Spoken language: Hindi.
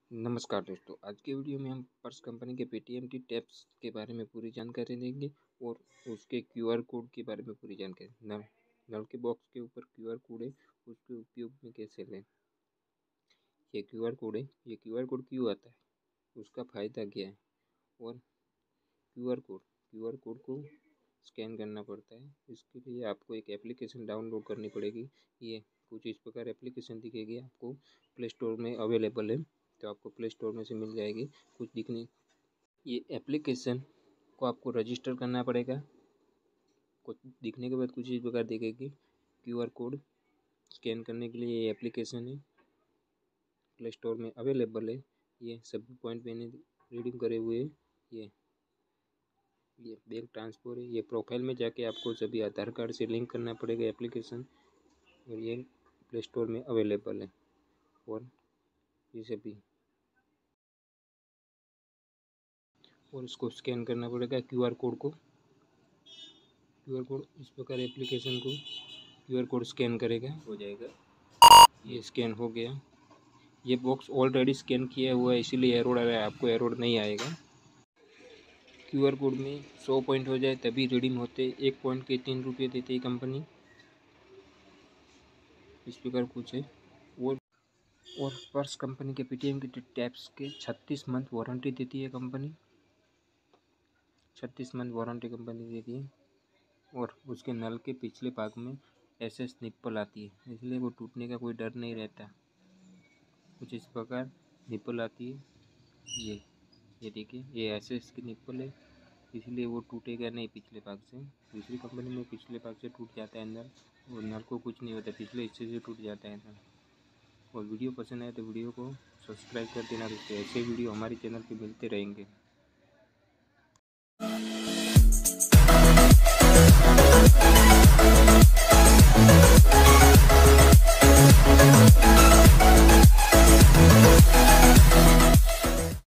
नमस्कार दोस्तों, आज की वीडियो में हम पर्स कंपनी के पेटीएम-टी टैब्स के बारे में पूरी जानकारी देंगे और उसके क्यूआर कोड के बारे में पूरी जानकारी। नल के बॉक्स के ऊपर क्यूआर कोड है, उसके उपयोग में कैसे लें। ये क्यूआर कोड है, ये क्यूआर कोड क्यों आता है, उसका फ़ायदा क्या है और क्यूआर कोड को स्कैन करना पड़ता है। इसके लिए आपको एक एप्लीकेशन डाउनलोड करनी पड़ेगी। ये कुछ इस प्रकार एप्लीकेशन दिखेगी, आपको प्ले स्टोर में अवेलेबल है, तो आपको प्ले स्टोर में से मिल जाएगी। कुछ दिखने ये एप्लीकेशन को आपको रजिस्टर करना पड़ेगा। कुछ दिखने के बाद कुछ इस प्रकार दिखेगी। क्यूआर कोड स्कैन करने के लिए ये एप्लीकेशन है, प्ले स्टोर में अवेलेबल है। ये सभी पॉइंट मैंने रीडिंग करे हुए हैं। ये बैंक ट्रांसफ़र है। ये प्रोफाइल में जाके आपको सभी आधार कार्ड से लिंक करना पड़ेगा एप्लीकेशन, और ये प्ले स्टोर में अवेलेबल है। और ये सभी और इसको स्कैन करना पड़ेगा क्यूआर कोड इस प्रकार एप्लीकेशन को क्यूआर कोड स्कैन करेगा, हो जाएगा। ये स्कैन हो गया। ये बॉक्स ऑलरेडी स्कैन किया हुआ है, इसीलिए एरर आ रहा है, आपको एरर नहीं आएगा। क्यूआर कोड में 100 पॉइंट हो जाए तभी रिडीम होते। 1 पॉइंट के 3 रुपये देती है कंपनी, इस प्रकार कुछ है। और पर्स कंपनी के पेटीएम के टैब्स के 36 मंथ वारंटी देती है कंपनी। 36 मंथ वारंटी कंपनी देती है। और उसके नल के पिछले भाग में एसएस निप्पल आती है, इसलिए वो टूटने का कोई डर नहीं रहता। कुछ इस प्रकार निप्पल आती है। ये देखिए, ये एसएस की निप्पल है, इसलिए वो टूटेगा नहीं पिछले भाग से। दूसरी कंपनी में पिछले भाग से टूट जाता है नल, और नल को कुछ नहीं होता, पिछले हिस्से से टूट जाता है नल। और वीडियो पसंद आए तो वीडियो को सब्सक्राइब कर देना दोस्तों। ऐसे वीडियो हमारे चैनल पे मिलते रहेंगे।